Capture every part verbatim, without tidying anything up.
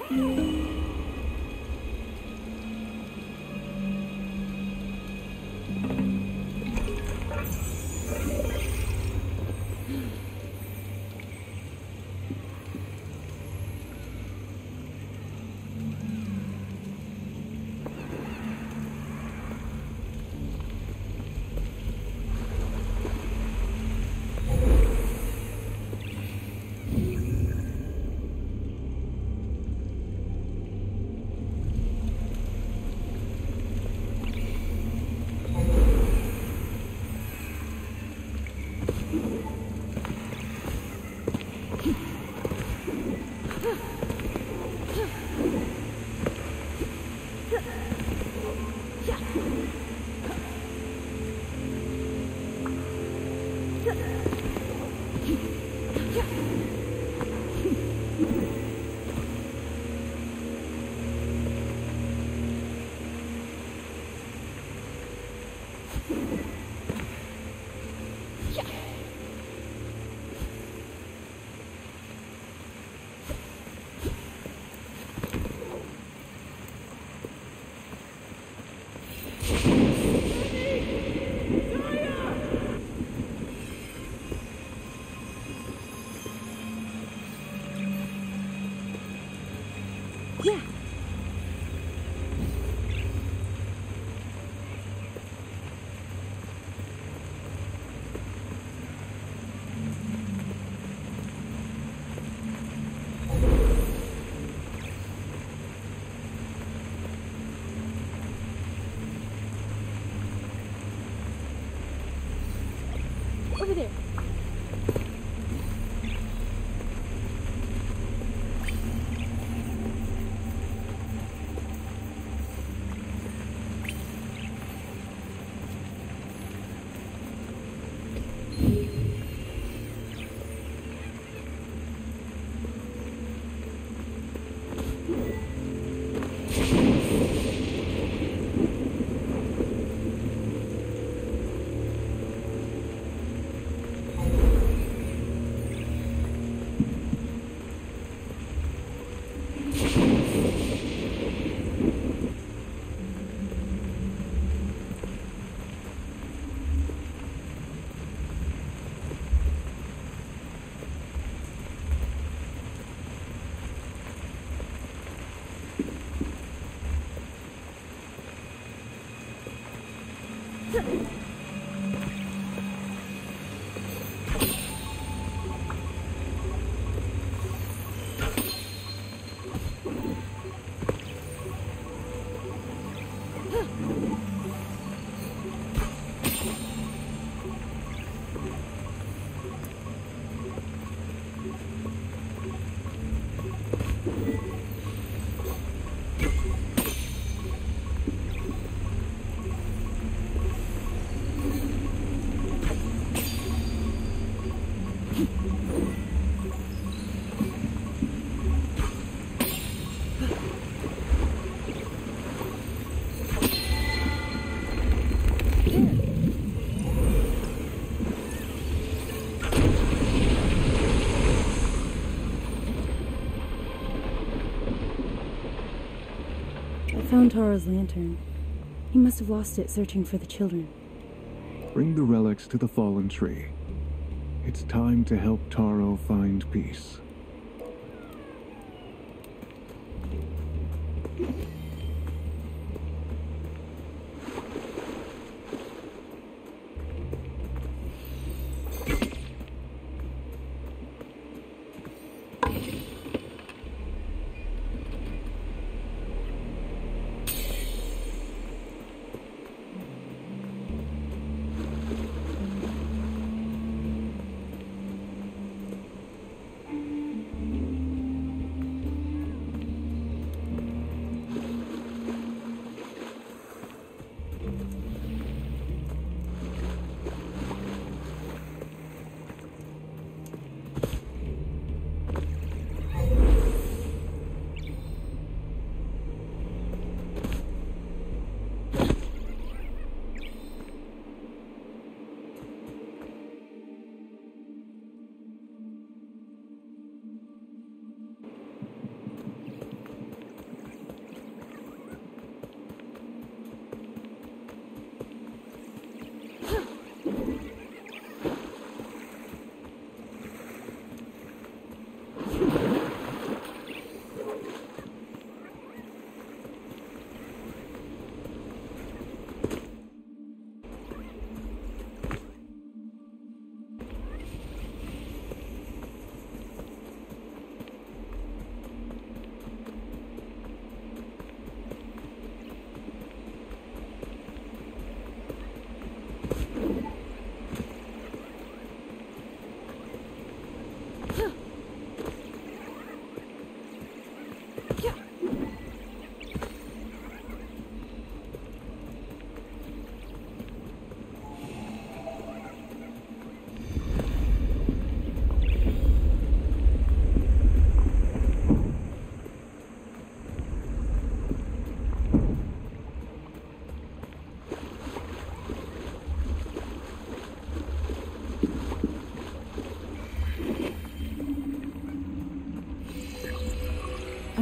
Over there. I found Taro's lantern. He must have lost it searching for the children. Bring the relics to the fallen tree. It's time to help Taro find peace.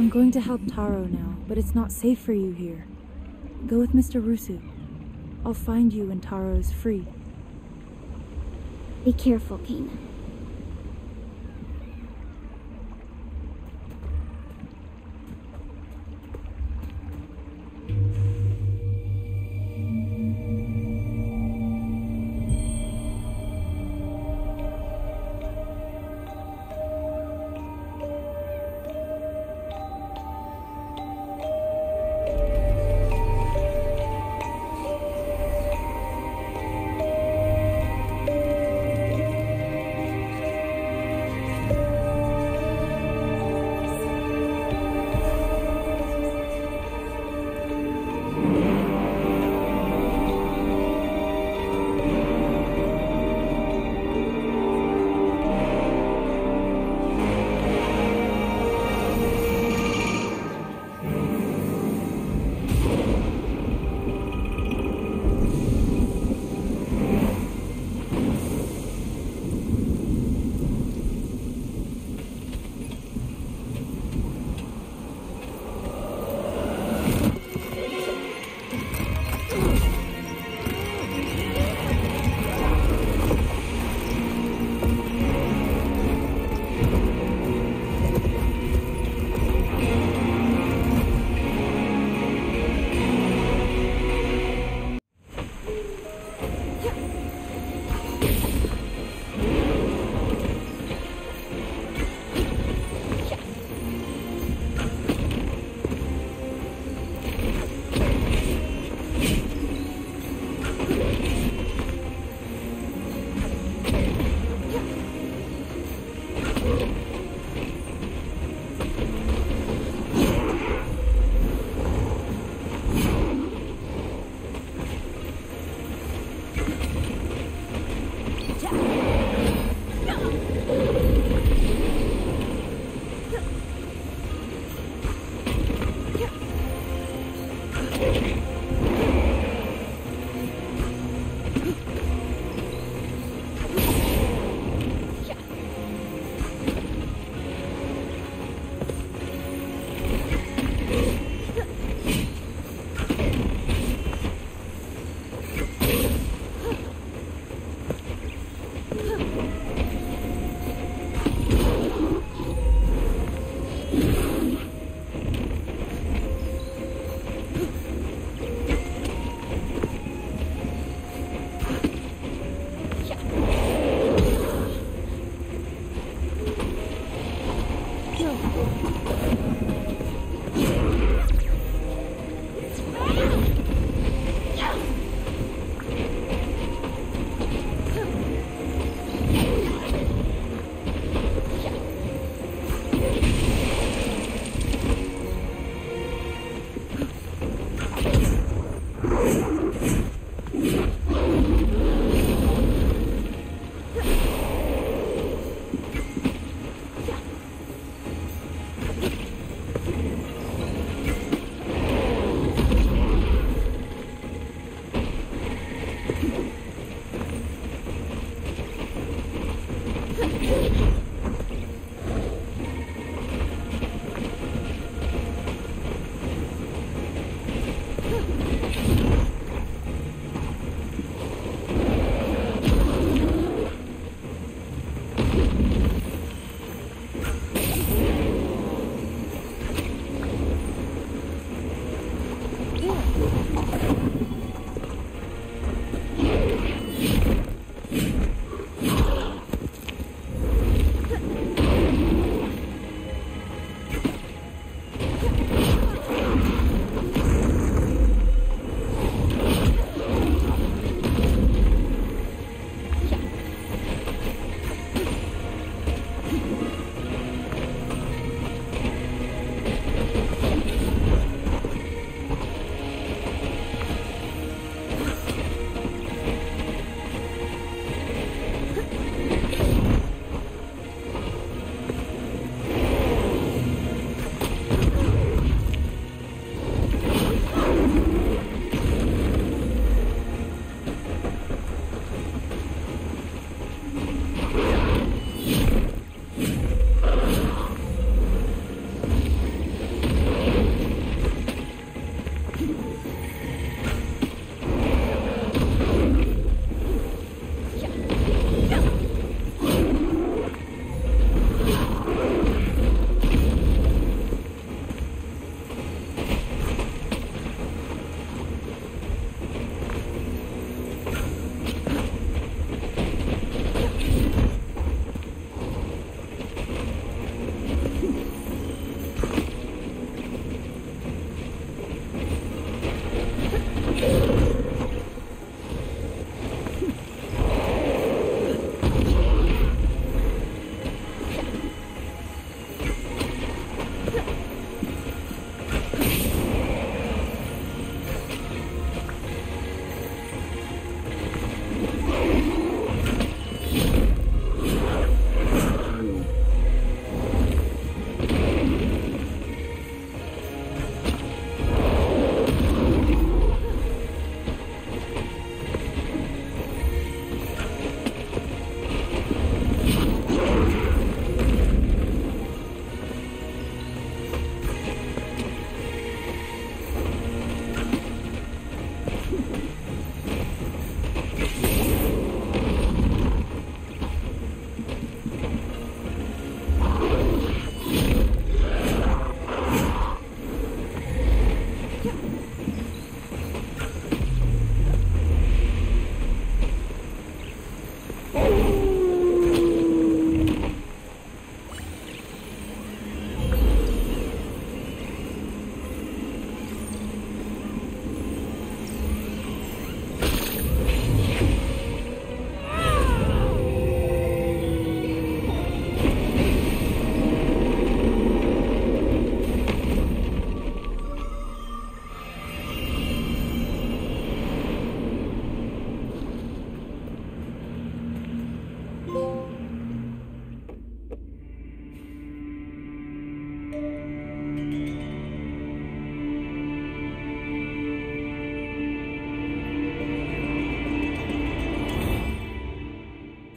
I'm going to help Taro now, but it's not safe for you here. Go with Mister Rusu. I'll find you when Taro is free. Be careful, Kana.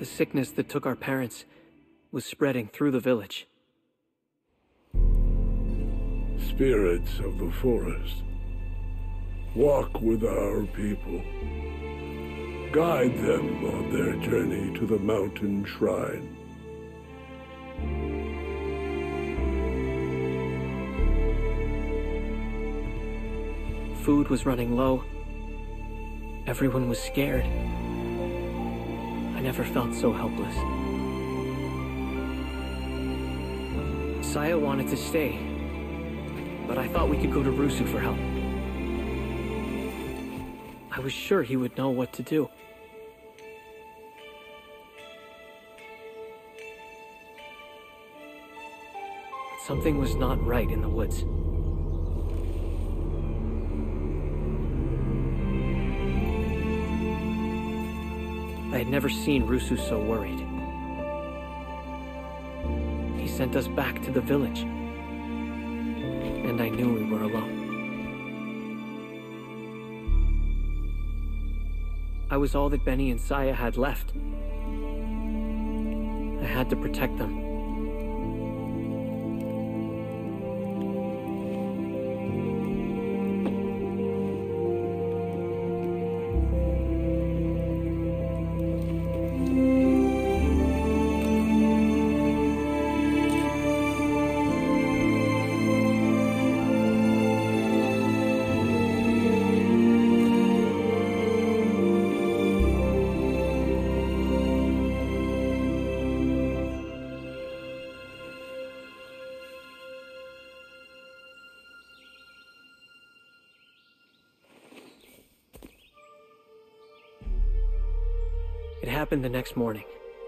The sickness that took our parents was spreading through the village. Spirits of the forest, walk with our people. Guide them on their journey to the mountain shrine. Food was running low. Everyone was scared. I never felt so helpless. Saya wanted to stay, but I thought we could go to Rusu for help. I was sure he would know what to do. But something was not right in the woods. I had never seen Rusu so worried. He sent us back to the village, and I knew we were alone. I was all that Benny and Saya had left. I had to protect them. It happened the next morning.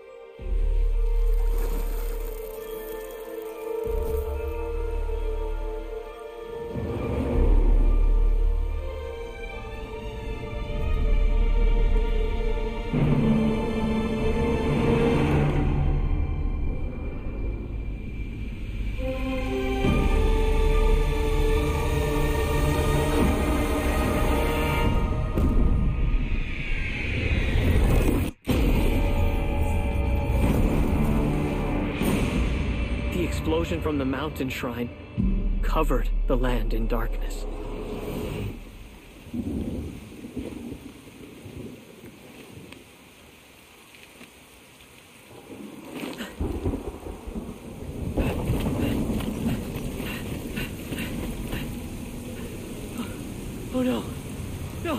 The explosion from the mountain shrine covered the land in darkness. Oh no! No!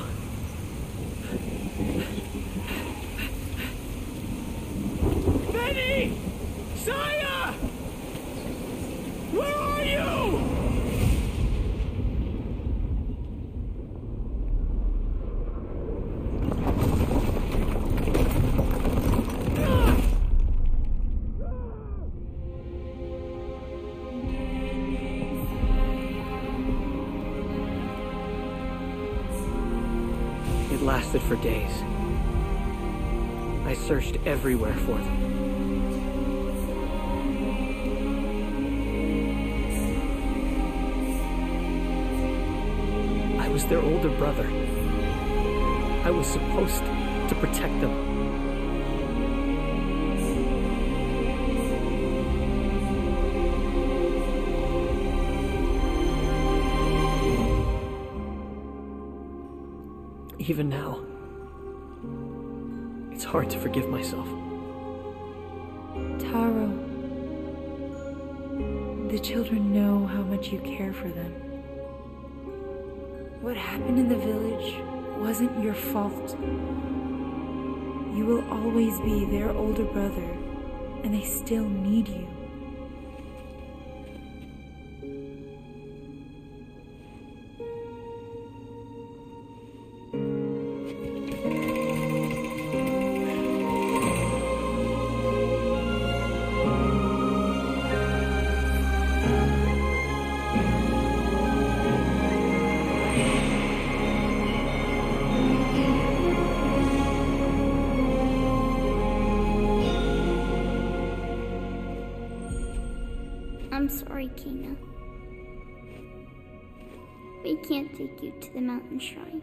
Benny! Saya! Where are you? It lasted for days. I searched everywhere for them. I was their older brother. I was supposed to protect them. Even now, it's hard to forgive myself. Taro, the children know how much you care for them. What happened in the village wasn't your fault. You will always be their older brother, and they still need you. I'm sorry, Kina. We can't take you to the mountain shrine.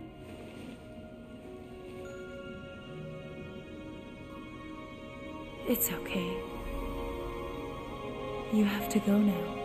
It's okay. You have to go now.